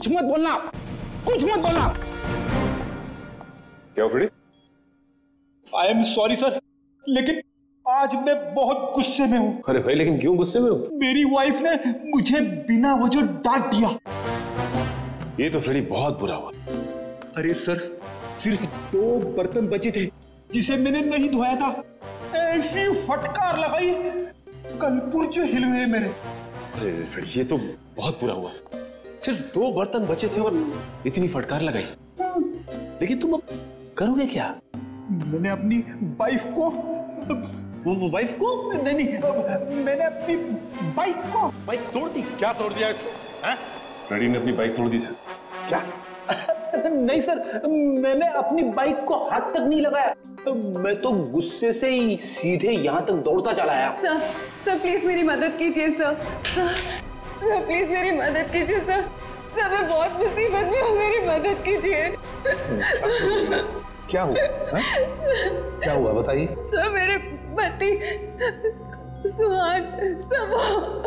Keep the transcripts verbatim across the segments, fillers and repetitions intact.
कुछ मत बोलना, कुछ मत बोलना। क्या Freddy? I am sorry sir, लेकिन आज मैं बहुत गुस्से में हूँ। अरे भाई, लेकिन क्यों गुस्से में हो? मेरी वाइफ ने मुझे बिना वजह डांट दिया। ये तो फ्रेडी बहुत बुरा हुआ। अरे सर, सिर्फ दो बर्तन बचे थे जिसे मैंने नहीं धोया था, ऐसी फटकार लगाई कल पुर्जे हिल गए मेरे। अरे फ्रेडी, ये तो बहुत बुरा हुआ। सिर्फ दो बर्तन बचे थे और इतनी फटकार लगाई। लेकिन तुम अब करोगे क्या? मैंने अपनी वाइफ को वो वो वाइफ को नहीं नहीं मैंने अपनी बाइक को बाइक तोड़ दी। क्या तोड़ दिया इसको? हैं? फ्रेडी ने अपनी बाइक तोड़ दी सर। क्या? नहीं सर, मैंने अपनी बाइक को हाथ तक नहीं लगाया, मैं तो गुस्से से ही सीधे यहाँ तक दौड़ता चला आया। सर, सर प्लीज मेरी मदद कीजिए सर। सर, सर प्लीज मेरी मदद कीजिए सर। सर मैं बहुत मुसीबत में हूँ, मेरी मदद कीजिए। क्या हुआ? है? क्या हुआ बताइए। सर मेरे पति सुहान सब।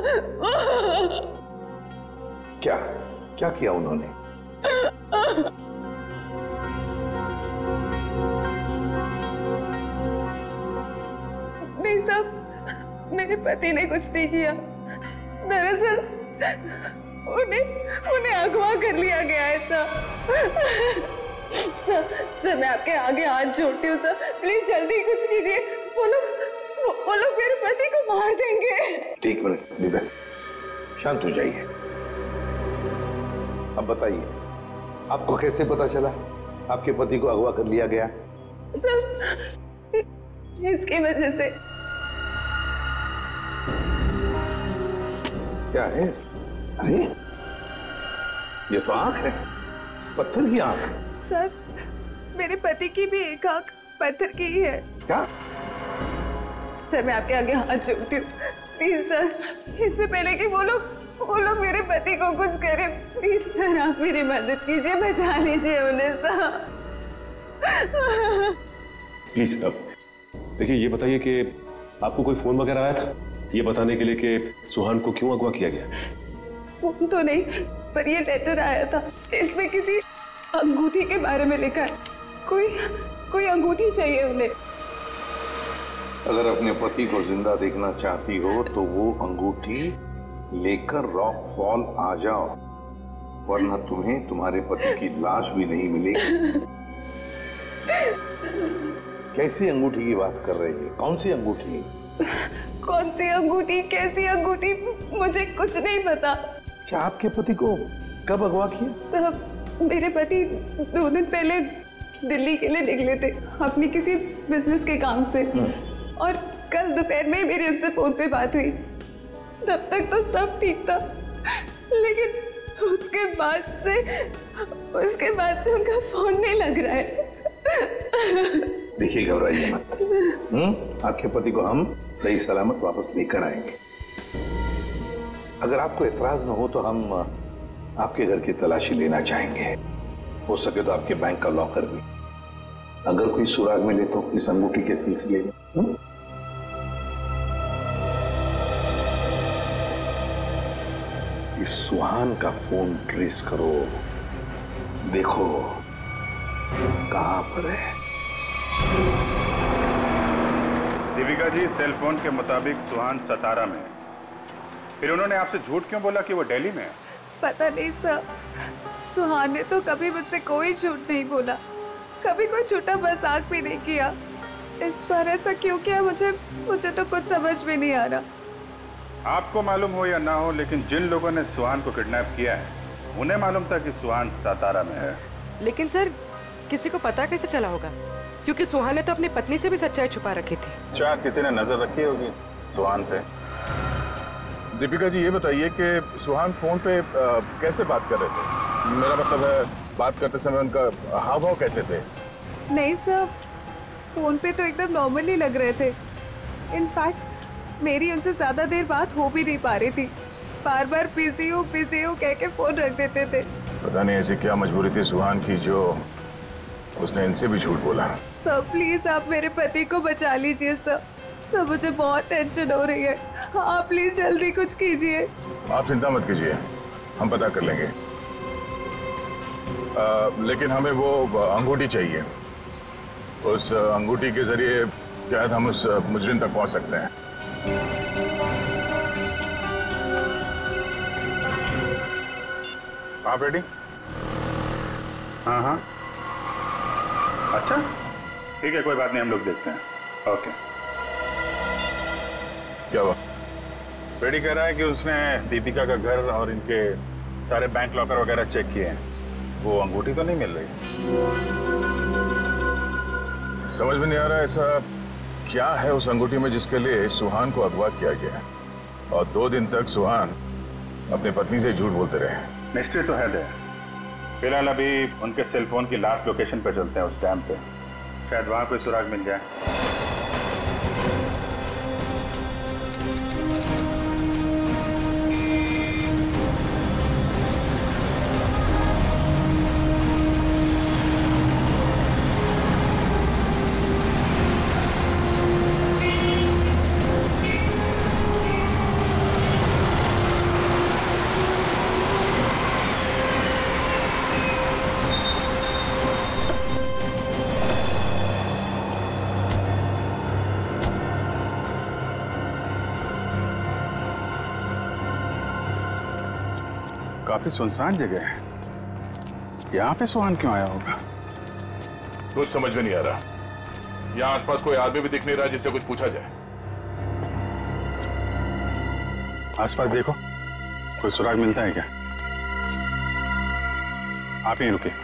क्या क्या किया उन्होंने? नहीं साहब, मेरे पति ने कुछ नहीं किया। दरअसल उन्हें उन्हें अगवा कर लिया गया है सर। सर, सर मैं आपके आगे हाथ जोड़ती हूँ सर, प्लीज जल्दी कुछ कीजिए। वो लोग वो लोग मेरे पति को मार देंगे। एक मिनट दिव्या, शांत हो जाइए। अब बताइए, आपको कैसे पता चला आपके पति को अगवा कर लिया गया? सर इसकी वजह से। क्या है? अरे ये तो आंख है, पत्थर की आंख। सर मेरे पति की भी एक आंख पत्थर की ही है। क्या? सर मैं आपके आगे हाथ जोड़ती हूँ, प्लीज सर, इससे पहले कि वो लोग वो लोग मेरे पति को कुछ करें, प्लीज सर आप मेरी मदद कीजिए, बचा लीजिए उन्हें सर। प्लीज अब देखिए, ये बताइए कि आपको कोई फोन वगैरह आया था ये बताने के लिए कि सुहान को क्यों अगवा किया गया? फोन तो नहीं, पर ये लेटर आया था, इसमें किसी अंगूठी के बारे में लिखा है। कोई कोई अंगूठी चाहिए उन्हें। अगर अपने पति को जिंदा देखना चाहती हो तो वो अंगूठी लेकर रॉक फॉल आ जाओ, वरना तुम्हें तुम्हारे पति की लाश भी नहीं मिलेगी। कैसी अंगूठी की बात कर रही है? कौन सी अंगूठी? कौन सी अंगूठी, कैसी अंगूठी, मुझे कुछ नहीं पता। अच्छा, आपके पति को कब अगवा किया? साहब मेरे पति दो दिन पहले दिल्ली के लिए निकले थे अपनी किसी बिजनेस के काम से, और कल दोपहर में मेरी उनसे फोन पे बात हुई। तब तक तो सब ठीक था, लेकिन उसके बाद से उसके बाद से उनका फोन नहीं लग रहा है। देखिए, घबराइए मत। हम्म आपके पति को हम सही सलामत वापस लेकर आएंगे। अगर आपको एतराज न हो तो हम आपके घर की तलाशी लेना चाहेंगे। हो सके तो आपके बैंक का लॉकर भी, अगर कोई सुराग मिले तो इस अंगूठी के सिलसिले में। हुँ? इस सुहान का फोन ट्रेस करो, देखो कहां पर है। दीपिका जी, सेल फोन के मुताबिक सुहान सतारा में है। फिर उन्होंने आपसे झूठ क्यों बोला कि वो दिल्ली में है? पता नहीं सर, सुहान ने तो कभी मुझसे कोई झूठ नहीं बोला, कभी कोई छोटा मजाक भी नहीं किया। इस बार ऐसा क्यों किया मुझे मुझे तो कुछ समझ में नहीं आ रहा। आपको मालूम हो या ना हो, लेकिन जिन लोगों ने सुहान को किडनैप किया है उन्हें मालूम था कि सुहान सतारा में है। लेकिन सर किसी को पता कैसे चला होगा, क्योंकि सुहान ने तो अपनी पत्नी से भी सच्चाई छुपा रखी थी। शायद किसी ने नजर रखी होगी सुहान पे। दीपिका जी, ये बताइए कि सुहान फोन पे आ, कैसे बात कर रहे थे? मेरा मतलब है, बात करते समय उनका हाव भाव कैसे थे? नहीं सर, फोन पे तो एकदम नॉर्मली लग रहे थे। इनफैक्ट मेरी उनसे ज्यादा देर बात हो भी नहीं पा रही थी, बार बार बिजी हो बिजी हो कह के फोन रख देते थे। पता नहीं ऐसी क्या मजबूरी थी सुहान की जो उसने इनसे भी झूठ बोला। सर प्लीज आप मेरे पति को बचा लीजिए सर। सर मुझे बहुत टेंशन हो रही है, आप प्लीज जल्दी कुछ कीजिए। आप चिंता मत कीजिए, हम पता कर लेंगे। आ, लेकिन हमें वो अंगूठी चाहिए। उस अंगूठी के जरिए शायद हम उस मुजरिम तक पहुंच सकते हैं। आप रेडी? हाँ हाँ, अच्छा ठीक है, कोई बात नहीं, हम लोग देखते हैं। ओके। क्या हुआ? रेडी कह रहा है कि उसने दीपिका का घर और इनके सारे बैंक लॉकर वगैरह चेक किए हैं, वो अंगूठी तो नहीं मिल रही। समझ में नहीं आ रहा ऐसा क्या है उस अंगूठी में जिसके लिए सुहान को अगवा किया गया और दो दिन तक सुहान अपनी पत्नी से झूठ बोलते रहे। मिस्ट्री तो है दे। फिलहाल अभी उनके सेलफोन की लास्ट लोकेशन पे चलते हैं, उस डैम पे, शायद वहां कोई सुराग मिल जाए। काफी सुनसान जगह है, यहाँ पे सुहान क्यों आया होगा? कुछ समझ में नहीं आ रहा। यहाँ आसपास कोई आदमी भी दिख नहीं रहा जिससे कुछ पूछा जाए। आसपास देखो, कोई सुराग मिलता है क्या? आप यहीं रुके।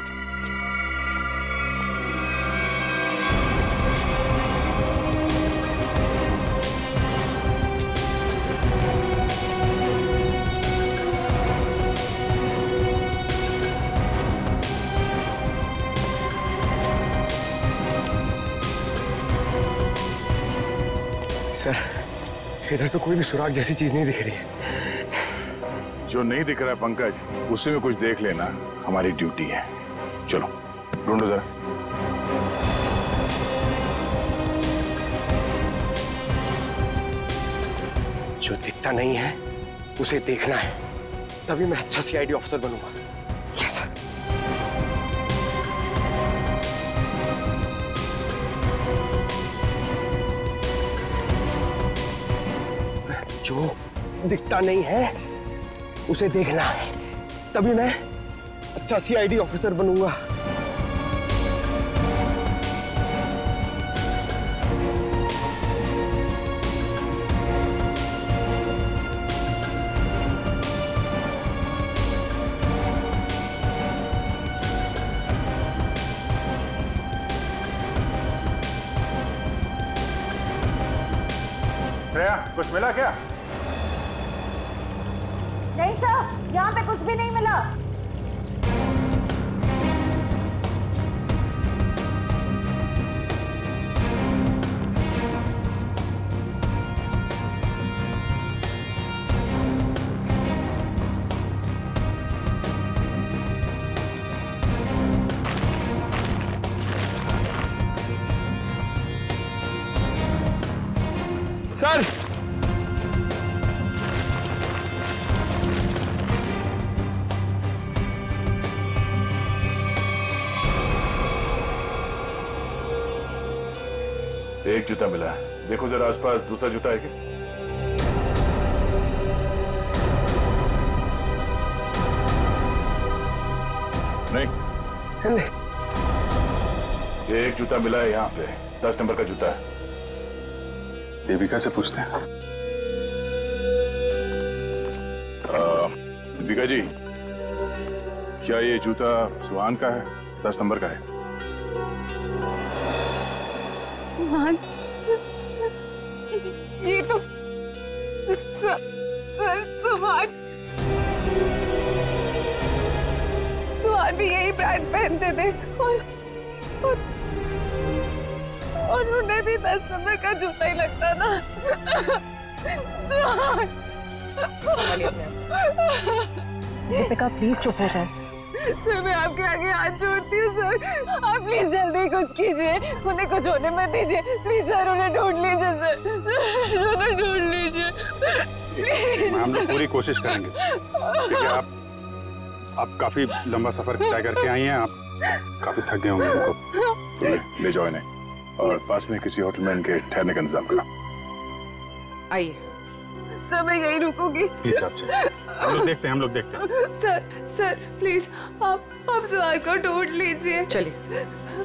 सर, इधर तो कोई भी सुराग जैसी चीज नहीं दिख रही है। जो नहीं दिख रहा है पंकज, उसी में कुछ देख लेना हमारी ड्यूटी है। चलो ढूंढो जरा। जो दिखता नहीं है उसे देखना है, तभी मैं अच्छा सीआईडी ऑफिसर बनूंगा। Yes sir. जो दिखता नहीं है उसे देखना है, तभी मैं अच्छा सीआईडी ऑफिसर बनूंगा। श्रेया, कुछ मिला क्या? नहीं सर, यहाँ पे कुछ भी नहीं मिला। सर, एक जूता मिला है, देखो जरा आसपास दूसरा जूता है क्या? नहीं, नहीं। एक जूता मिला है यहाँ पे, दस नंबर का जूता है। दीपिका से पूछते हैं। दीपिका जी, क्या ये जूता सुहान का है? दस नंबर का है। सुहान, ये तो सर, सर सुहान सुहान भी यही ब्रांड पहनते थे और, और, और उन्हें भी दस नंबर का जूता ही लगता था। सुहान, दीपिका प्लीज चुप हो जाए। सर मैं आपके आगे हाथ जोड़ती हूँ सर, आप प्लीज जल्दी कुछ कीजिए, उन्हें कुछ होने मत दीजिए प्लीज सर, उन्हें ढूंढ लीजिए सर, उन्हें ढूंढ लीजिए। हम लोग पूरी कोशिश करेंगे। ठीक है, आप आप काफी लंबा सफर तय करके आई हैं, आप काफी थक गए होंगे उनको। ले जाओ इन्हें और पास में किसी होटल में इनके ठहरने का इंतजाम करो। आइए सर मैं यही रुकूंगी। हम लोग देखते हैं हम लोग देखते हैं। सर सर प्लीज आप आप सुहान को ढूंढ लीजिए। चलिए।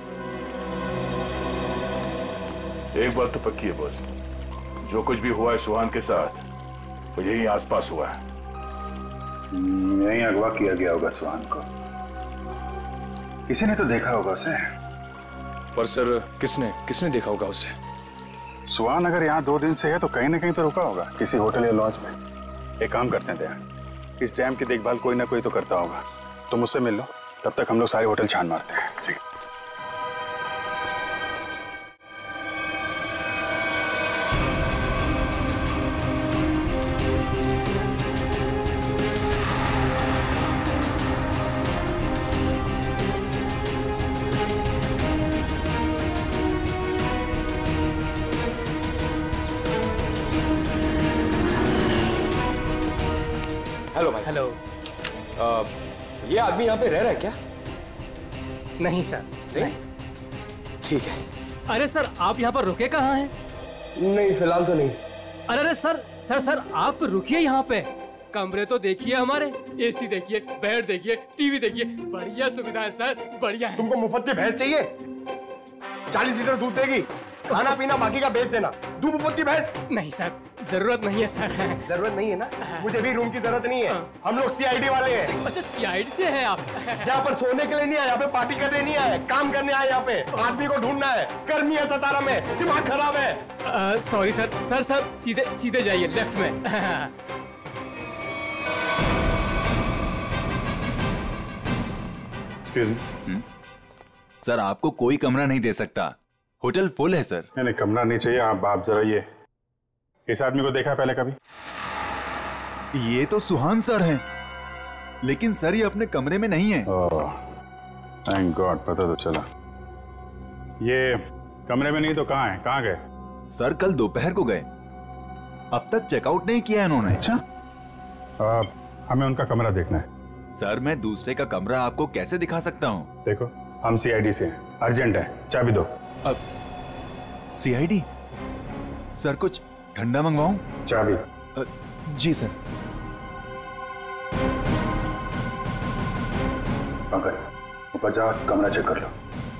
एक बात तो पक्की है बॉस, जो कुछ भी हुआ है सुहान के साथ वो यही आसपास हुआ है। यहीं अगवा किया गया होगा सुहान को, किसी ने तो देखा होगा उसे। पर सर किसने किसने देखा होगा उसे? सुहान अगर यहाँ दो दिन से है तो कहीं ना कहीं तो रुका होगा, किसी होटल या लॉज में। एक काम करते हैं दया, इस डैम की देखभाल कोई ना कोई तो करता होगा, तो मुझसे मिल लो, तब तक हम लोग सारे होटल छान मारते हैं। ठीक है। हेलो भाई। हेलो। आ, ये आदमी यहाँ पे रह रहा है क्या? नहीं सर। नहीं? ठीक है। अरे सर आप यहाँ पर रुके कहाँ हैं? नहीं फिलहाल तो नहीं। अरे अरे सर सर सर आप रुकिए यहाँ पे। कमरे तो देखिए हमारे, एसी देखिए, बेड देखिए, टीवी देखिए, बढ़िया सुविधा है सर, बढ़िया है। तुमको मुफ्त की भैंस चाहिए? चालीस लीटर दूध देगी, खाना पीना बाकी का बेच देना। दूध मुफ्त की भैंस? नहीं सर जरूरत नहीं है सर। जरूरत नहीं है ना? मुझे भी रूम की जरूरत नहीं है, हम लोग सीआईडी वाले हैं। अच्छा सीआईडी से है आप? यहाँ पर सोने के लिए नहीं आए, यहाँ पे पार्टी करने नहीं आए, काम करने आए। यहाँ पे आदमी को ढूंढना है, गर्मी है सतारा में, दिमाग खराब है। सॉरी सर सर सर सीधे सीधे जाइए लेफ्ट में। एक्सक्यूज मी सर, आपको कोई कमरा नहीं दे सकता, होटल फुल है सर। नहीं नहीं कमरा नहीं चाहिए। आप आप जरा ये इस आदमी को देखा है पहले कभी? ये तो सुहान सर हैं, लेकिन सर ये अपने कमरे में नहीं है। थैंक गॉड, पता तो चला। ये कमरे में नहीं तो कहाँ है? कहाँ गए? सर कल दोपहर को गए, अब तक चेकआउट नहीं किया इन्होंने। अच्छा, आ, हमें उनका कमरा देखना है। सर मैं दूसरे का कमरा आपको कैसे दिखा सकता हूँ? देखो हम सीआईडी से हैं, अर्जेंट है, चाबी दो। अब सीआईडी? सर कुछ ठंडा मंगवाऊं? चाबी। जी सर। पंकज ऊपर जाओ, कमरा चेक कर लो।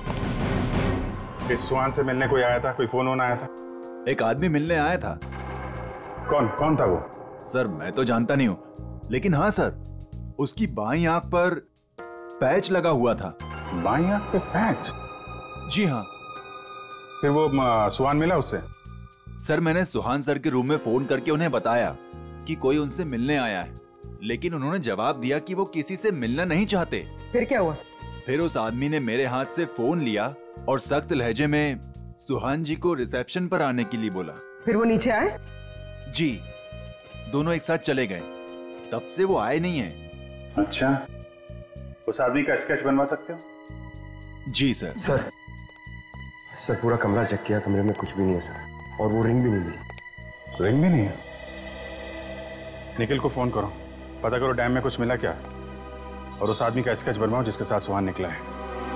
इस सुहान से मिलने कोई आया था? कोई फोन वोन आया था? एक आदमी मिलने आया था। कौन कौन था वो? सर मैं तो जानता नहीं हूँ, लेकिन हाँ सर उसकी बाईं आंख पर पैच लगा हुआ था। बाईं आंख पे पैच? जी हाँ। फिर वो सुहान मिला उससे? सर मैंने सुहान सर के रूम में फोन करके उन्हें बताया कि कोई उनसे मिलने आया है, लेकिन उन्होंने जवाब दिया कि वो किसी से मिलना नहीं चाहते। फिर क्या हुआ? फिर उस आदमी ने मेरे हाथ से फोन लिया और सख्त लहजे में सुहान जी को रिसेप्शन पर आने के लिए बोला। फिर वो नीचे आए? जी, दोनों एक साथ चले गए, तब से वो आए नहीं है। अच्छा, उस आदमी का स्केच बनवा सकते हो? जी सर। सर सर पूरा कमरा चेक किया, कमरे में कुछ भी नहीं है सर, और वो रिंग भी नहीं मिली। रिंग भी नहीं है? निखिल को फोन करो, पता करो डैम में कुछ मिला क्या, और उस आदमी का स्केच बनवाओ जिसके साथ सुहान निकला है।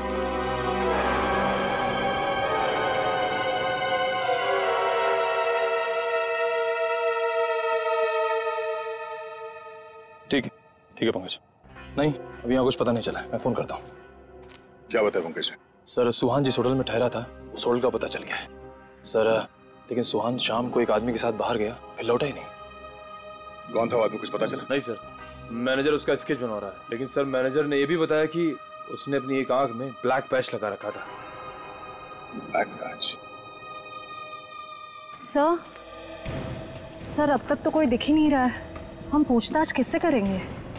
ठीक है ठीक है पंकज। नहीं अभी यहाँ कुछ पता नहीं चला, मैं फोन करता हूँ। क्या बताया पंकज? सर सुहान जिस होटल में ठहरा था उस होटल का पता चल गया है सर, लेकिन सुहान शाम को एक आदमी के साथ बाहर गया, फिर लौटा ही नहीं। कौन था वो आदमी, कुछ पता चला? नहीं सर, मैनेजर उसका स्केच बनवा रहा है, लेकिन सर मैनेजर ने यह भी बताया कि उसने अपनी एक आंख में ब्लैक पैच लगा रखा था। Black patch? सर सर अब तक तो कोई दिख ही नहीं रहा है, हम पूछताछ किससे करेंगे?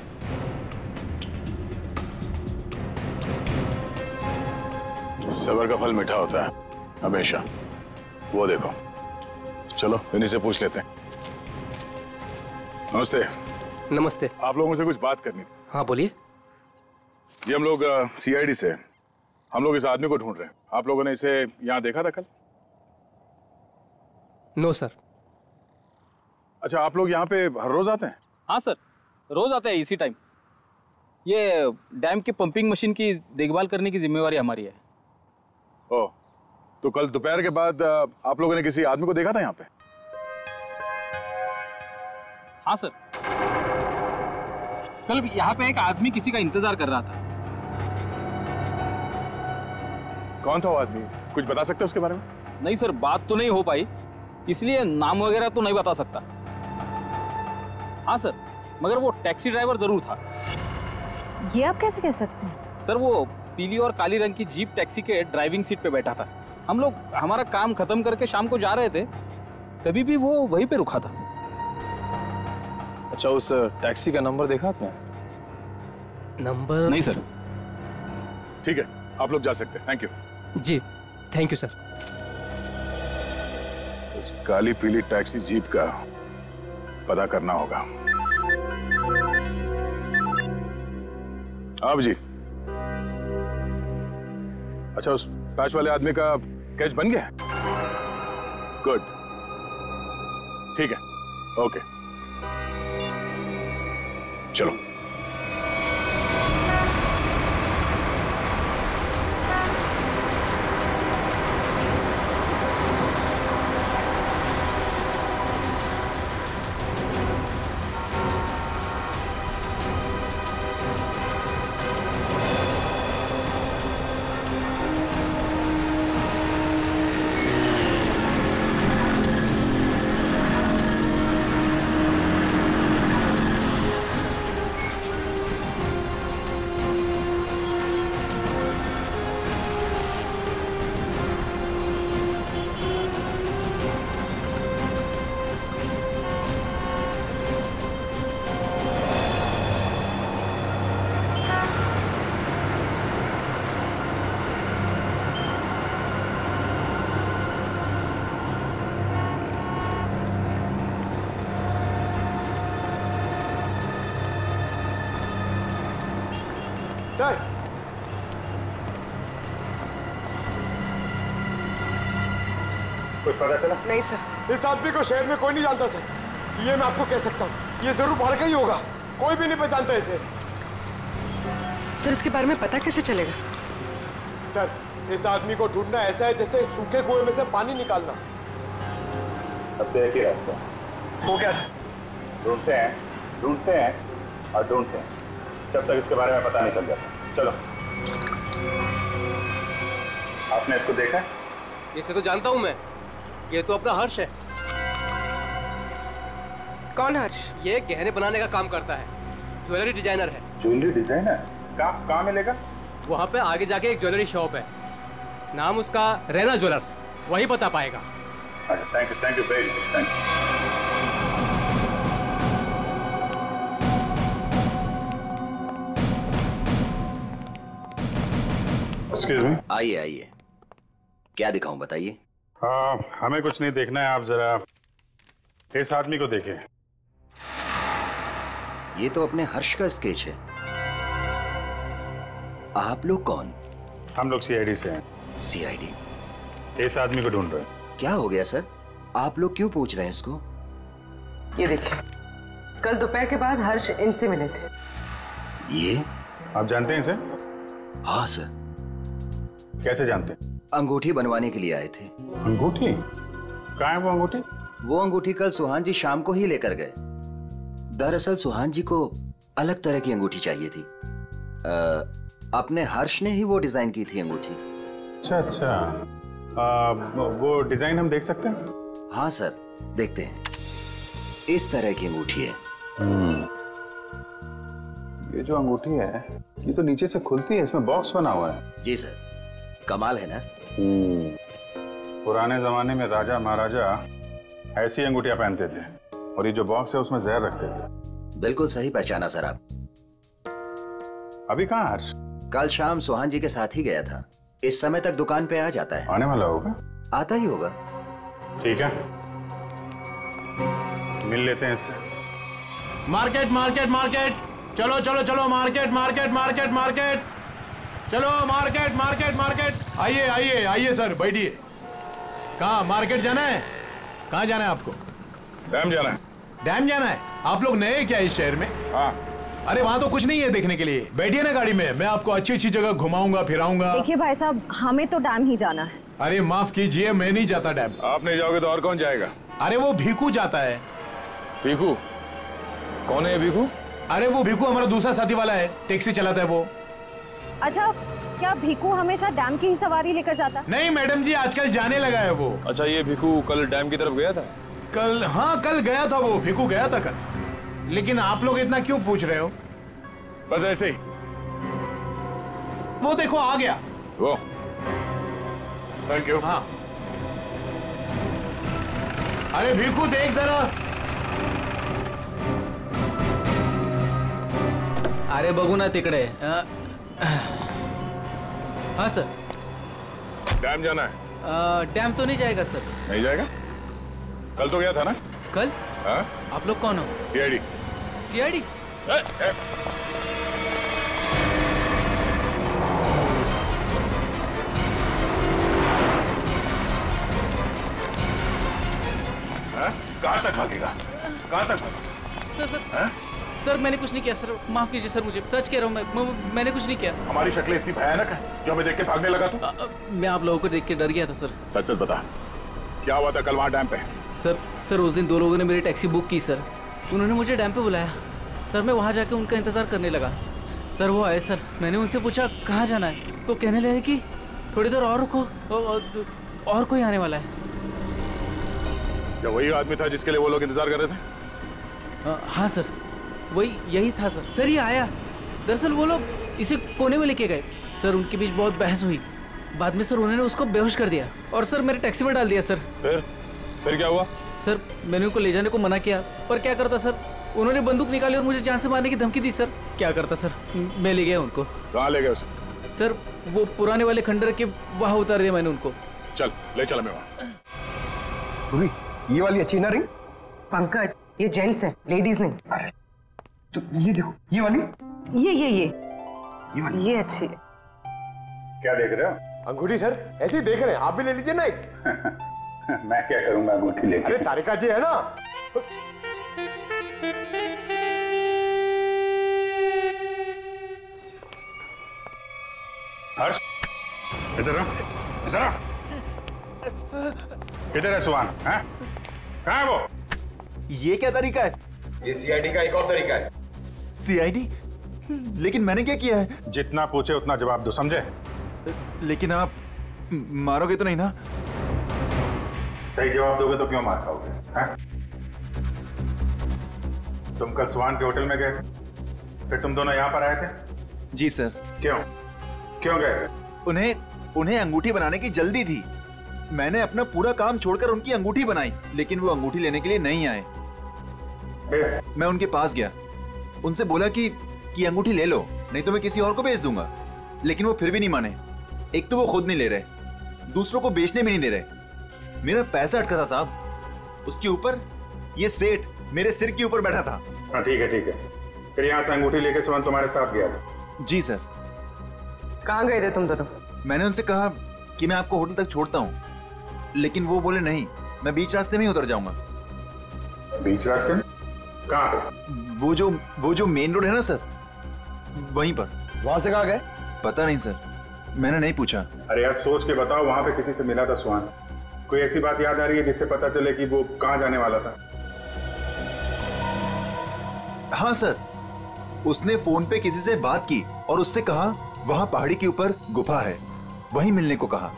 सबर का फल मीठा होता है हमेशा, वो देखो। चलो इन्हीं से पूछ लेते हैं। नमस्ते। नमस्ते। आप लोगों से कुछ बात करनी थी। हाँ बोलिए। ये हम लोग सीआईडी से, हम लोग इस आदमी को ढूंढ रहे हैं। आप लोगों ने इसे यहाँ देखा था कल? No sir. अच्छा, आप लोग यहाँ पे हर रोज आते हैं? हाँ सर, रोज आते हैं इसी टाइम। ये डैम के पंपिंग मशीन की देखभाल करने की जिम्मेवारी हमारी है। ओह, तो कल दोपहर के बाद आप लोगों ने किसी आदमी को देखा था यहाँ पे? हाँ सर, कल यहाँ पे एक आदमी किसी का इंतजार कर रहा था। कौन था वो आदमी? कुछ बता सकते हो उसके बारे में? नहीं सर, बात तो नहीं हो पाई, इसलिए नाम वगैरह तो नहीं बता सकता। हाँ सर, मगर वो टैक्सी ड्राइवर जरूर था। ये आप कैसे कह सकते हैं? सर वो पीली और काली रंग की जीप टैक्सी के ड्राइविंग सीट पे बैठा था। हम लोग हमारा काम खत्म करके शाम को जा रहे थे, तभी भी वो वहीं पे रुका था। अच्छा, उस टैक्सी का नंबर देखा आपने? नंबर नहीं सर। ठीक है, आप लोग जा सकते हैं। Thank you ji. Thank you sir. इस काली पीली टैक्सी जीप का पता करना होगा। आप जी। अच्छा, उस पैच वाले आदमी का कैच बन गया? गुड, ठीक है, ओके, चलो। सर, कुछ पता चला? नहीं सर। इस आदमी को शहर में कोई नहीं जानता सर, ये मैं आपको कह सकता हूँ। ये जरूर बाहर का ही होगा, कोई भी नहीं पहचानता इसे। सर, इसके बारे में पता कैसे चलेगा? सर, इस आदमी को ढूंढना ऐसा है जैसे सूखे कुएं में से पानी निकालना। अब तो एक ही रास्ता। वो क्या सर? ढूंढते हैं, ढूंढते हैं और ढूंढते हैं जब तक इसके बारे में पता नहीं चल जाता। चलो। आपने इसको देखा? इसे तो जानता हूं मैं, ये तो अपना हर्ष है। कौन हर्ष? ये गहने बनाने का काम करता है, ज्वेलरी डिजाइनर है। Jewellery designer? कहाँ कहाँ मिलेगा? वहाँ पे आगे जाके एक ज्वेलरी शॉप है, नाम उसका रैना ज्वेलर्स, वही बता पाएगा। अच्छा, thank you, thank you very much, thank you. Excuse me. आइए आइए, क्या दिखाऊं बताइए। हाँ, हमें कुछ नहीं देखना है, आप जरा इस आदमी को देखें। ये तो अपने हर्ष का स्केच है। आप लोग कौन? हम लोग सीआईडी से हैं। सीआईडी? इस आदमी को ढूंढ रहे हैं। क्या हो गया सर, आप लोग क्यों पूछ रहे हैं इसको? ये देखिए, कल दोपहर के बाद हर्ष इनसे मिले थे। ये आप जानते हैं इसे? हाँ सर। कैसे जानते हैं? अंगूठी बनवाने के लिए आए थे। अंगूठी? कहाँ है वो अंगूठी? वो अंगूठी कल सुहान जी शाम को ही लेकर गए। दरअसल सुहान जी को अलग तरह की अंगूठी चाहिए थी। आ, अपने हर्ष ने ही वो डिजाइन की थी अंगूठी। अच्छा अच्छा, आ, वो डिजाइन हम देख सकते हैं? हाँ सर, देखते हैं। इस तरह की अंगूठी है। ये जो अंगूठी है, ये तो नीचे से खुलती है, इसमें बॉक्स बना हुआ है। जी सर, कमाल है ना। पुराने जमाने में राजा महाराजा ऐसी अंगूठियां पहनते थे, और ये जो बॉक्स है उसमें जहर रखते थे। बिल्कुल सही पहचाना सर आप। अभी कहाँ हर्ष? कल शाम सुहान जी के साथ ही गया था, इस समय तक दुकान पे आ जाता है। आने वाला होगा? आता ही होगा। ठीक है, मिल लेते हैं इससे। मार्केट मार्केट मार्केट, चलो चलो चलो, मार्केट मार्केट मार्केट मार्केट, चलो मार्केट मार्केट मार्केट। आइए आइए आइए सर, बैठिए। कहाँ मार्केट जाना है? कहाँ जाना है आपको? डैम जाना है। डैम जाना है? आप लोग नए क्या इस शहर में? हाँ, अरे वहाँ तो कुछ नहीं है देखने के लिए, बैठिए ना गाड़ी में, मैं आपको अच्छी अच्छी जगह घुमाऊंगा फिराऊंगा। देखिए भाई साहब, हमें तो डैम ही जाना है। अरे माफ कीजिए, मैं नहीं जाता डैम। आप नहीं जाओगे तो और कौन जाएगा? अरे वो भीखू जाता है। भीखू? कौन है भीखू? अरे वो भीखू हमारा दूसरा साथी वाला है, टैक्सी चलाता है वो। अच्छा, क्या भीखू हमेशा डैम की ही सवारी लेकर जाता है? नहीं मैडम जी, आजकल जाने लगा है वो। अच्छा, ये भीखू कल डैम की तरफ गया था? कल? हाँ कल गया था वो, भीखू गया था कल। लेकिन आप लोग इतना क्यों पूछ रहे हो? बस ऐसे ही। वो देखो आ गया वो। Thank you. हाँ। अरे भीखू देख जरा। अरे बघू ना तिकडे। हाँ सर। डैम जाना है? आ, डैम तो नहीं जाएगा सर। नहीं जाएगा? कल तो गया था ना? कल? हाँ? आप लोग कौन हो? सीआईडी। सीआईडी? कहाँ तक भागेगा? कहाँ तक भागेगा? सर सर हा? सर मैंने कुछ नहीं किया सर, माफ कीजिए सर, मुझे सच कह रहा हूँ, मैं, मैं मैंने कुछ नहीं किया। हमारी शक्लें इतनी भयानक है जो हमें देख के भागने लगा तू? आ, आ, मैं आप लोगों को देख के डर गया था सर। सच सच बता, क्या हुआ था कल वहाँ डैम पे? सर सर उस दिन दो लोगों ने मेरी टैक्सी बुक की सर, उन्होंने मुझे डैम पे बुलाया सर, मैं वहाँ जाके उनका इंतजार करने लगा सर। वो आए सर, मैंने उनसे पूछा कहाँ जाना है, तो कहने लगे कि थोड़ी देर और रुको, और, और कोई आने वाला है। क्या वही आदमी था जिसके लिए वो लोग इंतजार कर रहे थे? आ, हाँ सर, वही यही था सर। सर ये आया, दरअसल वो लोग इसे कोने में लेके गए सर, उनके बीच बहुत बहस हुई, बाद में सर उन्होंने उसको बेहोश कर दिया और सर मेरे टैक्सी में डाल दिया सर। फिर फिर क्या हुआ? सर मैंने उनको ले जाने को मना किया, पर क्या करता सर, उन्होंने बंदूक निकाली और मुझे जान से मारने की धमकी दी सर। क्या करता सर, मैं ले गया उनको। कहाँ ले गए उसे? सर वो पुराने वाले खंडर के वहाँ उतार दिया मैंने उनको। चल ले चल हमें वहाँ। ये वाली अच्छी ना रिंग? पंकज ये जेंट्स है, लेडीज नहीं। अरे तो ये देखो, ये वाली? ये ये ये ये वाली ये अच्छी है। क्या देख रहे हो? अंगूठी सर, ऐसे ही देख रहे हैं, आप भी ले लीजिए ना एक। मैं क्या करूंगा अंगूठी लेके? अरे तारिका जी है ना। हर्ष इधर आ, इधर आ। किधर है सुहान? हैं? कहाँ है वो? ये क्या तरीका है? ये सीआईडी का एक और तरीका है। सीआईडी? लेकिन मैंने क्या किया है? जितना पूछे उतना जवाब दो, समझे? लेकिन आप मारोगे तो नहीं ना? सही जवाब दोगे तो क्यों मार खाओगे? हैं? तुम कल सुहान के होटल में गए थे, फिर तुम दोनों यहाँ पर आए थे? जी सर। क्यों क्यों गए थे? उन्हें उन्हें अंगूठी बनाने की जल्दी थी। मैंने अपना पूरा काम छोड़कर उनकी अंगूठी बनाई, लेकिन वो अंगूठी लेने के लिए नहीं आए। मैं उनके पास गया, उनसे बोला कि कि अंगूठी ले लो, नहीं तो मैं किसी और को बेच दूंगा, लेकिन वो फिर भी नहीं माने। एक तो वो खुद नहीं ले रहे, दूसरों को बेचने में नहीं दे रहे। मेरा पैसा अटका था साहब, उसके ऊपर ये सेठ मेरे सिर के ऊपर बैठा था। हाँ ठीक है ठीक है। फिर यहाँ से अंगूठी लेके सुहान तुम्हारे साथ गया था? जी सर। कहाँ गए थे तुम दोनों? मैंने उनसे कहा कि मैं आपको होटल तक छोड़ता हूँ, लेकिन वो बोले नहीं, मैं बीच रास्ते में ही उतर जाऊंगा। बीच रास्ते में? कहाँ पे? वो जो वो जो मेन रोड है ना सर, वहीं पर। वहां से कहाँ गए? पता नहीं सर, मैंने नहीं पूछा। अरे यार सोच के बताओ, वहां पे किसी से मिला था सुहान? कोई ऐसी बात याद आ रही है जिससे पता चले कि वो कहाँ जाने वाला था? हाँ सर, उसने फोन पे किसी से बात की और उससे कहा वहां पहाड़ी के ऊपर गुफा है, वहीं मिलने को कहा।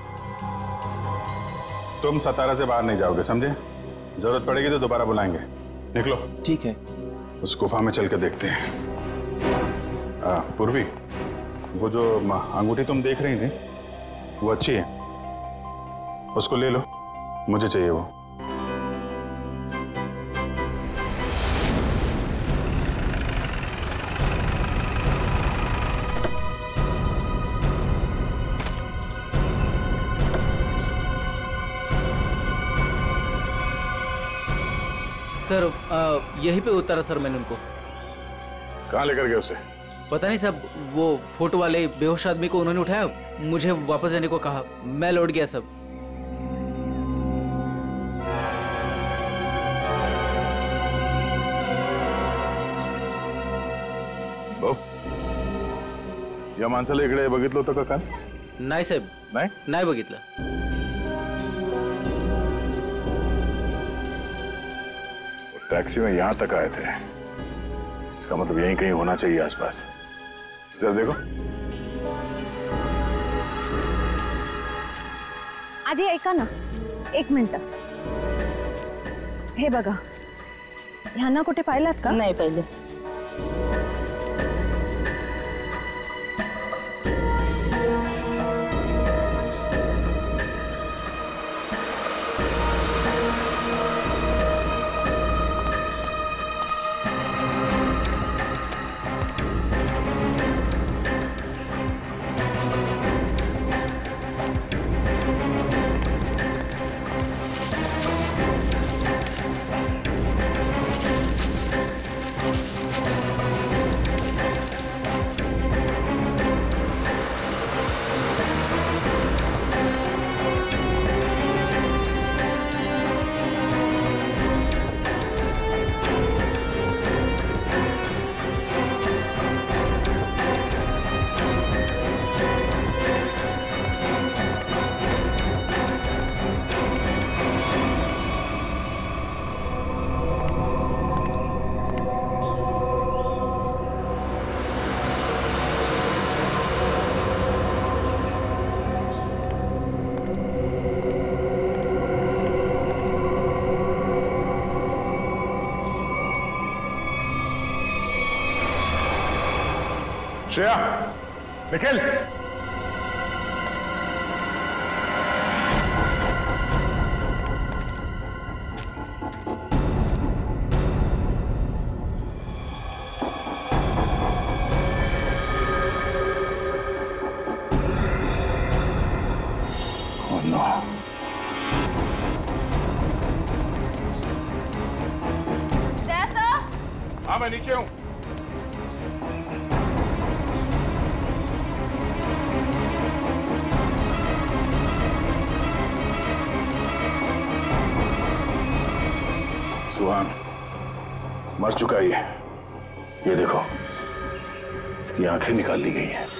तुम सतारा से बाहर नहीं जाओगे, समझे? जरूरत पड़ेगी तो दोबारा बुलाएंगे। निकलो। ठीक है। उस गुफा में चल के देखते हैं। आ, पूर्वी, वो जो अंगूठी तुम देख रही थी वो अच्छी है, उसको ले लो, मुझे चाहिए वो। सर आ, यहीं पे उतारा सर मैंने उनको। कहाँ लेकर गए उसे? पता नहीं साहब, वो फोटो वाले बेहोश आदमी को उन्होंने उठाया, मुझे वापस जाने को कहा, मैं लौट गया सब। या माणसाला इकडे बघितलं होतं का काल? नाही साहेब, नाही नाही बघितलं. टैक्सी में यहां तक आए थे, इसका मतलब यहीं कहीं होना चाहिए आसपास. जरा देखो. आधी ऐका ना, एक मिनिट. हे बघा, ह्यांना कुठे पाहिलात का? नाही पाहिले. श्रेया, निखिल. Oh no. हाँ, मैं नीचे हूँ. सुहान मर चुका ही है. ये देखो, इसकी आंखें निकाल ली गई हैं.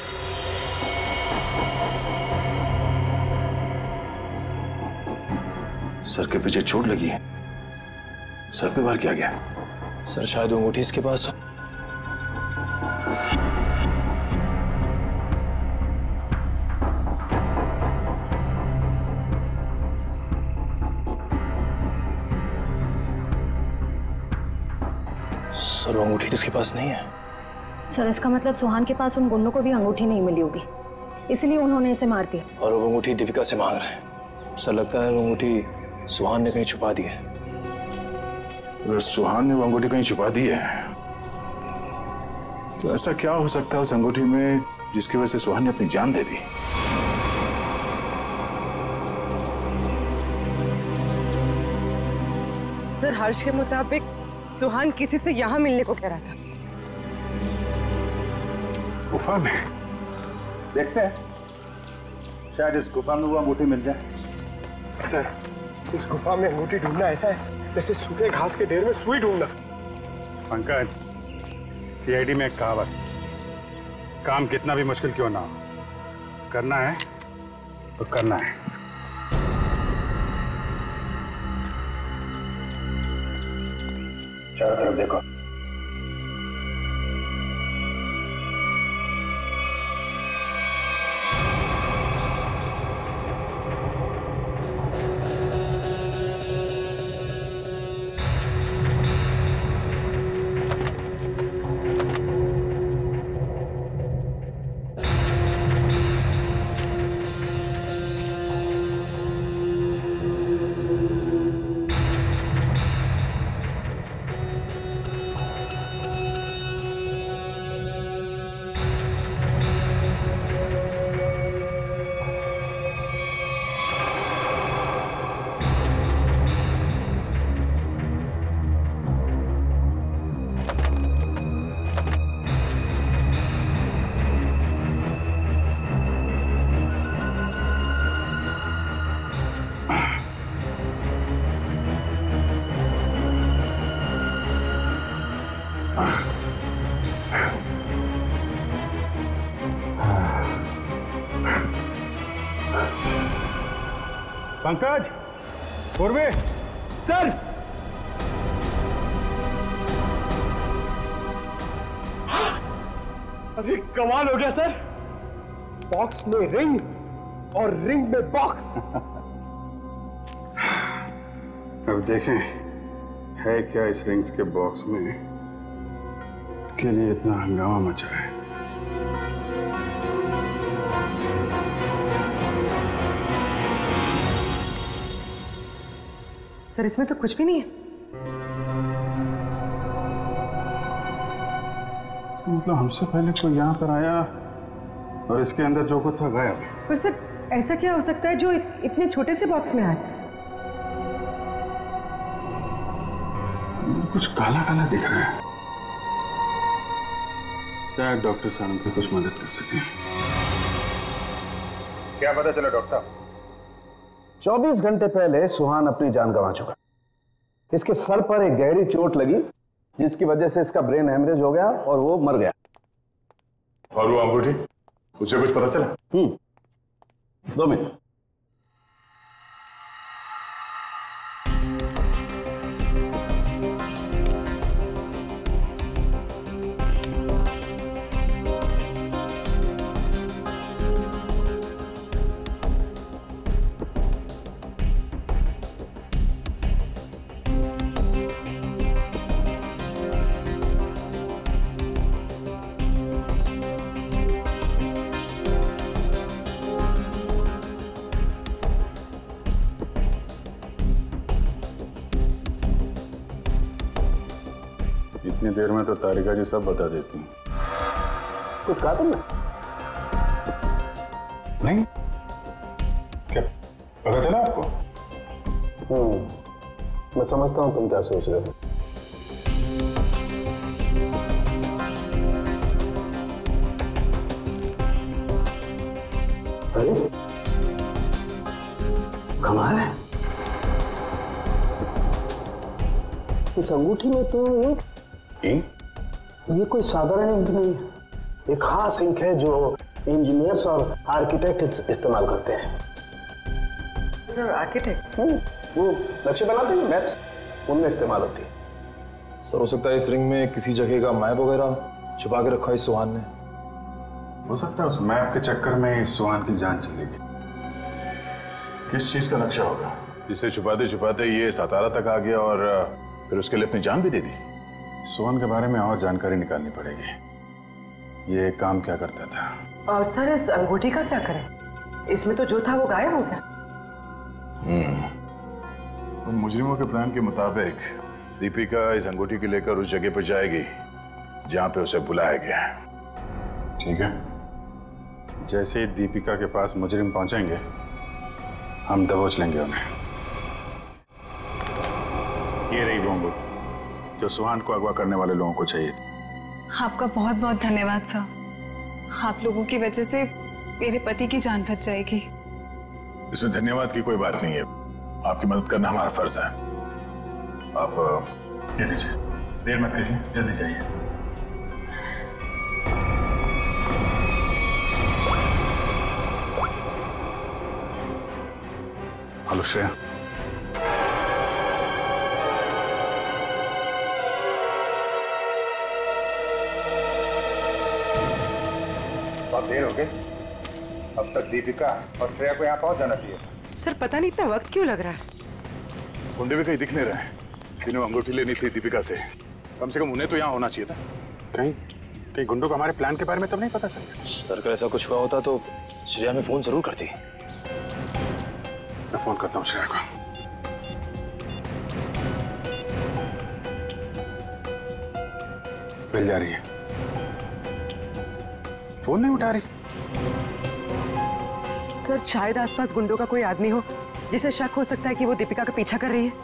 सर के पीछे चोट लगी है. सर पे वार किया गया. सर शायद वो अंगूठी इसके पास हो. सर वो अंगूठी तो इसके पास नहीं है. सर इसका मतलब सुहान के पास उन गुंडों को भी अंगूठी नहीं मिली होगी, इसलिए उन्होंने इसे मार दिया. और वो अंगूठी दीपिका से मांग रहे हैं. सर लगता है वो अंगूठी सुहान ने कहीं छुपा दी है. अगर सुहान ने वो अंगूठी कहीं छुपा दी है तो ऐसा क्या हो सकता है उस अंगूठी में जिसकी वजह से सुहान ने अपनी जान दे दी? सर हर्ष के मुताबिक सुहान किसी से यहाँ मिलने को कह रहा था. गुफा में देखते हैं, शायद इस गुफा में वो अंगूठी मिल जाए. सर इस गुफा में अंगूठी ढूंढना ऐसा है जैसे सूखे घास के ढेर में सुई ढूंढना. पंकज, सीआईडी में एक कहावत, काम कितना भी मुश्किल क्यों ना हो, करना है तो करना है. चारों तरफ देखो. पंकज, पूर्वे, सर। अरे कमाल हो गया सर, बॉक्स में रिंग और रिंग में बॉक्स। अब देखें है क्या इस रिंग्स के बॉक्स में के लिए इतना हंगामा मचा है। सर इसमें तो कुछ भी नहीं है। तो मतलब हमसे पहले कोई यहाँ पर आया और इसके अंदर जो कुछ था गायब। पर सर ऐसा क्या हो सकता है जो इत, इतने छोटे से बॉक्स में आए? कुछ काला काला दिख रहा है। शायद डॉक्टर साहब की कुछ मदद कर सके। क्या पता चला डॉक्टर साहब? चौबीस घंटे पहले सुहान अपनी जान गंवा चुका। इसके सर पर एक गहरी चोट लगी जिसकी वजह से इसका ब्रेन हेमरेज हो गया और वो मर गया। और वो अंगूठी, उसे कुछ पता चला? हम्म दो मिनट। इतनी देर में तो तारिका जी सब बता देती हैं। कुछ कहा तुमने? नहीं, क्या पता चला आपको? हम्म मैं समझता हूं तुम क्या सोच रहे हो। अरे कमाल है, इस अंगूठी में तो एक इंक? ये कोई साधारण इंक नहीं है, एक खास इंक है जो इंजीनियर्स और आर्किटेक्ट इस्तेमाल करते हैं। Sir architects? वो नक्शे बनाते हैं, मैप्स, उनमें इस्तेमाल होती है। सर हो सकता है इस रिंग में किसी जगह का मैप वगैरह छुपा के रखा है इस सुहान ने। हो सकता है उस मैप के चक्कर में इस सुहान की जान चली गई। किस चीज का नक्शा होगा जिससे छुपाते छुपाते ये सातारा तक आ गया और फिर उसके लिए अपनी जान भी दे दी? सुहान के बारे में और जानकारी निकालनी पड़ेगी। ये काम क्या करता था? और सर इस अंगूठी का क्या करें? इसमें तो जो था वो गायब हो गया। हम्म उन मुजरिमों के प्लान के मुताबिक दीपिका इस अंगूठी को लेकर उस जगह पर जाएगी जहां पे उसे बुलाया गया है। ठीक है, जैसे ही दीपिका के पास मुजरिम पहुंचेंगे हम दबोच लेंगे उन्हें। ये रही वो अंगूठी जो सुहान को अगवा करने वाले लोगों को चाहिए। आपका बहुत बहुत धन्यवाद सर, आप लोगों की वजह से मेरे पति की जान बच जाएगी। इसमें धन्यवाद की कोई बात नहीं है, आपकी मदद करना हमारा फर्ज है। आप ये लीजिए, देर मत कीजिए, जल्दी जाइए। हेलो श्रेया। बहुत देर हो गई, अब तक दीपिका और श्रेया को यहाँ पहुंच जाना चाहिए। सर पता नहीं इतना वक्त क्यों लग रहा है। गुंडे भी कहीं दिख नहीं रहे। जिन्हें अंगूठी लेनी थी दीपिका से, कम से कम उन्हें तो यहाँ होना चाहिए था। कहीं कहीं गुंडों को हमारे प्लान के बारे में तब नहीं पता चला? सर अगर ऐसा कुछ हुआ होता तो श्रेया में फोन जरूर करती। मैं फोन करता हूँ श्रेया को। मिल जा रही है, फोन नहीं उठा रही। सर शायद आसपास गुंडों का कोई आदमी हो जिसे शक हो सकता है कि वो दीपिका का पीछा कर रही है।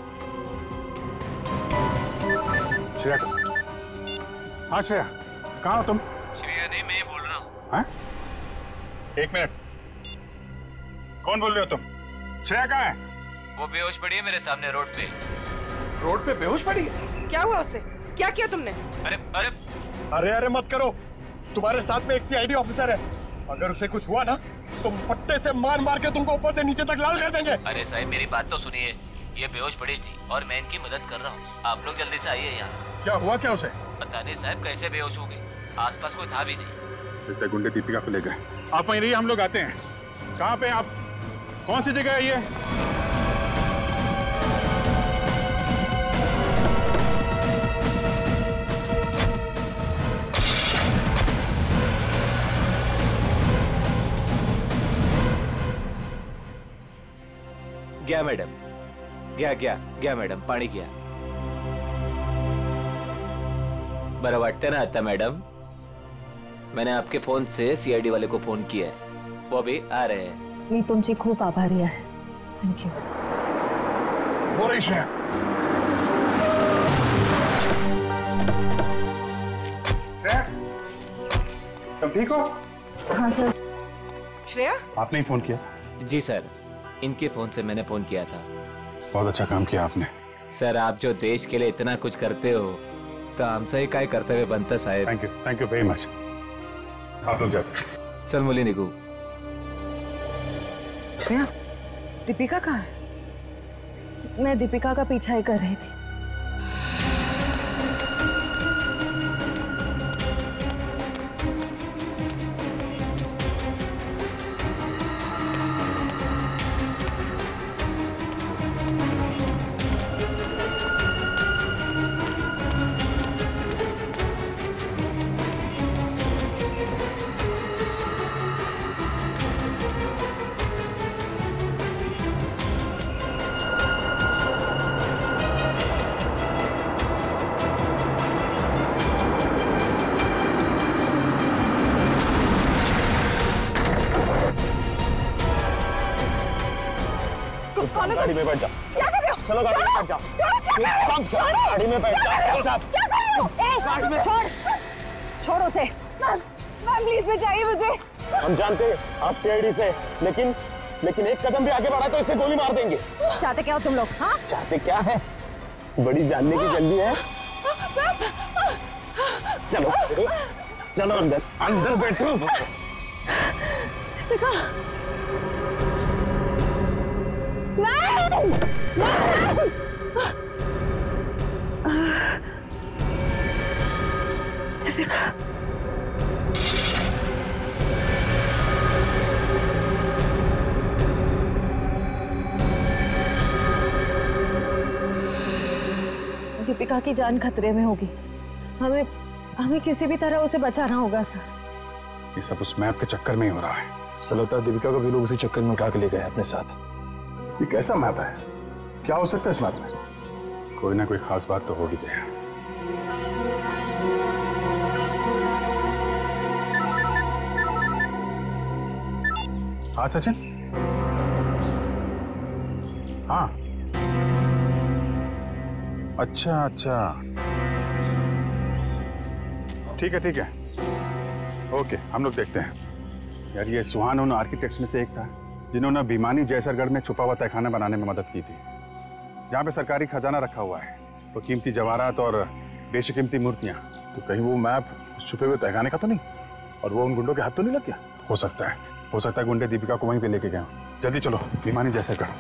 श्रेया, हाँ श्रेया, कहाँ हो तुम? श्रेया नहीं, मैं बोल रहा हूँ। हाँ? एक मिनट, कौन बोल रहे हो तुम? श्रेया कहाँ है? वो बेहोश पड़ी है मेरे सामने रोड पे। रोड पे बेहोश पड़ी है? क्या हुआ उसे? क्या किया तुमने? अरे अरे अरे अरे मत करो, तुम्हारे साथ में एक सीआईडी ऑफिसर है, अगर उसे कुछ हुआ ना तुम पट्टे से मार मार के तुमको ऊपर से नीचे तक लाल कर देंगे। अरे साहब मेरी बात तो सुनिए, ये बेहोश पड़ी थी और मैं इनकी मदद कर रहा हूँ। आप लोग जल्दी से आइए यहाँ। क्या हुआ क्या उसे? पता नहीं साहब कैसे बेहोश हो गई, आसपास कोई था भी नहीं। लगता है गुंडे दीपिका को ले गए। आप वहीं रहिए, हम लोग आते हैं। कहाँ पे आप? कौन सी जगह है ये? गया मैडम, गया गया गया मैडम, पानी गया। बरं वाटते ना आता मैडम? मैंने आपके फोन से सीआईडी वाले को फोन किया है, वो अभी आ रहे हैं। मी तुमची खूप आभारी आहे। Thank you. हो रही श्रेया। श्रेया, तुम ठीक हो? हाँ सर। श्रेया? आपने ही फोन किया था? जी सर, इनके फोन से मैंने फोन किया था। बहुत अच्छा काम किया आपने। सर आप जो देश के लिए इतना कुछ करते हो तो हमसे ही काय कर्तव्य बनता साहेब। Thank you, thank you very much. आप लोग जा सकते। चल मुली निकू। श्रेया, दीपिका कहाँ है? मैं दीपिका का पीछा ही कर रही थी। गाड़ी में बैठ जाओ। क्या कर रहे हो? चलो गाड़ी में बैठ जाओ। गाड़ी में बैठ जाओ। क्या कर रहे हो? गाड़ी में छोड़, छोड़ उसे। मैम, मैम प्लीज बचाइए मुझे। हम जानते हैं आप सीआईडी से, लेकिन लेकिन एक कदम भी आगे बढ़ा तो इसे गोली मार देंगे। चाहते क्या हो तुम लोग? हाँ? चाहते क्या है? बड़ी जानने की जल्दी है। चलो चलो अंदर अंदर बैठो। दीपिका, नहीं, नहीं। दीपिका, दीपिका की जान खतरे में होगी। हमें हमें किसी भी तरह उसे बचाना होगा सर। ये सब उस मैप के चक्कर में ही हो रहा है। सर लगता है दीपिका को भी लोग उसी चक्कर में उठा के ले गए अपने साथ। ये कैसा मैप है? क्या हो सकता है इस मैप में? कोई ना कोई खास बात तो होगी। दे हाँ सचिन। हाँ अच्छा अच्छा ठीक है ठीक है ओके, हम लोग देखते हैं। यार ये सुहान उन आर्किटेक्ट्स में से एक था जिन्होंने भिमानी जैसरगढ़ में छुपा हुआ तहखाना बनाने में मदद की थी, जहाँ पे सरकारी खजाना रखा हुआ है, तो कीमती जवाहरात और बेशकीमती मूर्तियाँ। तो कहीं वो मैप उस छुपे हुए तहखाने का तो नहीं, और वो उन गुंडों के हाथ तो नहीं लग गया? हो सकता है, हो सकता है गुंडे दीपिका को वहीं पे लेके गए। जल्दी चलो भिमानी जैसरगढ़।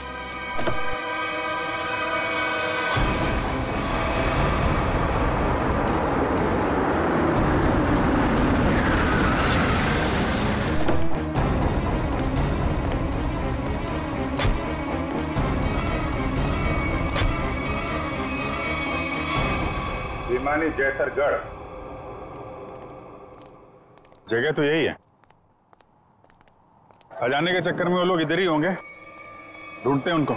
भिमानी जैसरगढ़ जगह तो यही है। खजाने के चक्कर में वो लोग इधर ही होंगे, ढूंढते हैं उनको।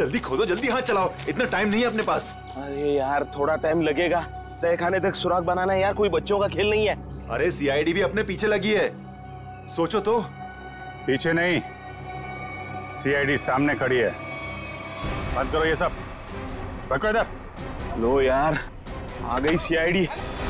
जल्दी खोदो, जल्दी हाथ चलाओ, इतना टाइम नहीं है अपने पास। अरे यार थोड़ा टाइम लगेगा, तय खाने तक सुराग बनाना है यार, कोई बच्चों का खेल नहीं है। अरे सीआईडी भी अपने पीछे लगी है, सोचो तो। पीछे नहीं, सीआईडी सामने खड़ी है। बंद करो ये सब, रखो इधर। लो यार आ गई सीआईडी।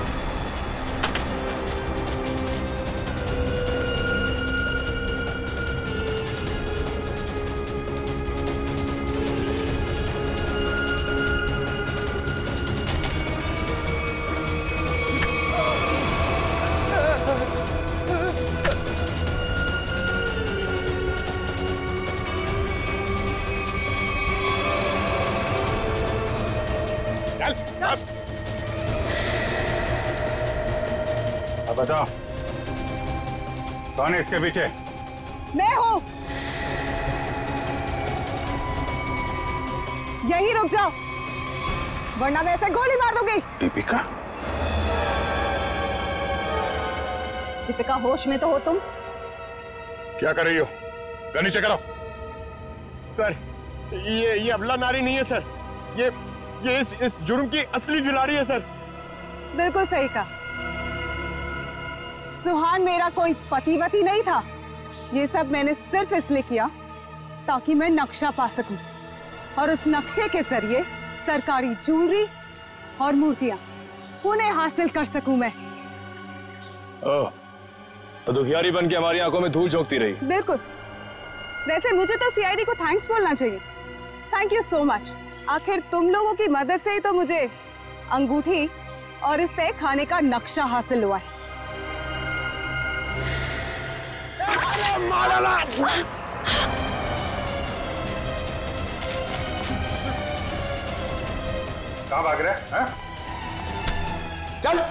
अब बताओ कौन है इसके पीछे? मैं हूँ। यही रुक जाओ वरना मैं ऐसे गोली मार दूंगी। दीपिका, दीपिका होश में तो हो तुम? क्या कर रही हो? गन नीचे करो। सर ये ये अबला नारी नहीं है सर, ये ये इस इस जुर्म की असली जुलारी है सर। बिल्कुल सही कहा। सुहान मेरा कोई पतिवती नहीं था। ये सब मैंने सिर्फ इसलिए किया ताकि मैं नक्शा पा सकूं और उस नक्शे के जरिए सरकारी ज्वेलरी और मूर्तियां उन्हें हासिल कर सकूं मैं। ओह, तो दुखियारी बन के हमारी आंखों में धूल झोंकती रही। बिल्कुल। वैसे मुझे तो सीआईडी को थैंक्स बोलना चाहिए। Thank you so much. आखिर तुम लोगों की मदद से ही तो मुझे अंगूठी और इस तय खाने का नक्शा हासिल हुआ है। कहाँ भाग रहे हैं? चल।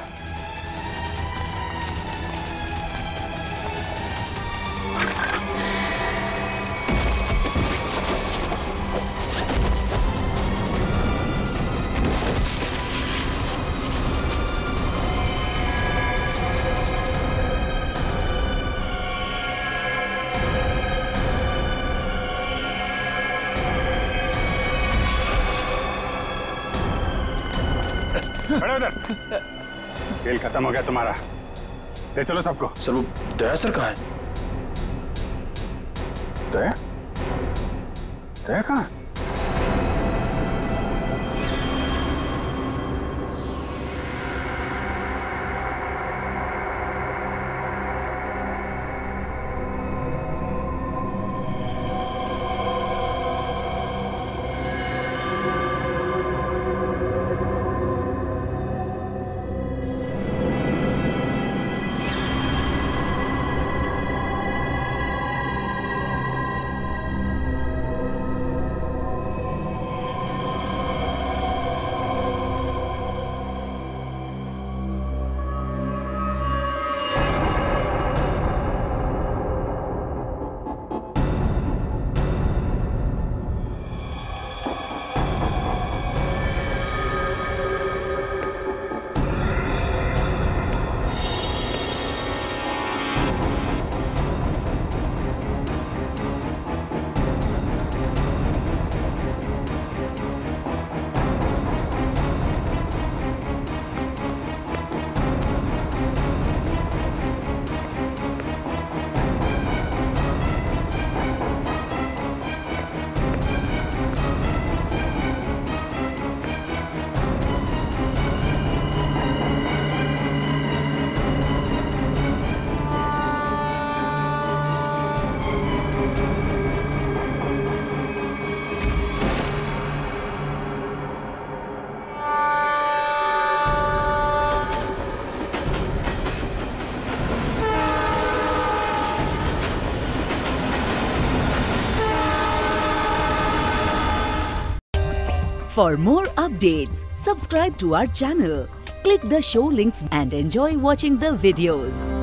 खड़े उधर। खेल खत्म हो गया तुम्हारा, ले चलो सबको। सर वो दया सर कहाँ है? दया? दया कहाँ? For more updates, subscribe to our channel, click the show links and enjoy watching the videos.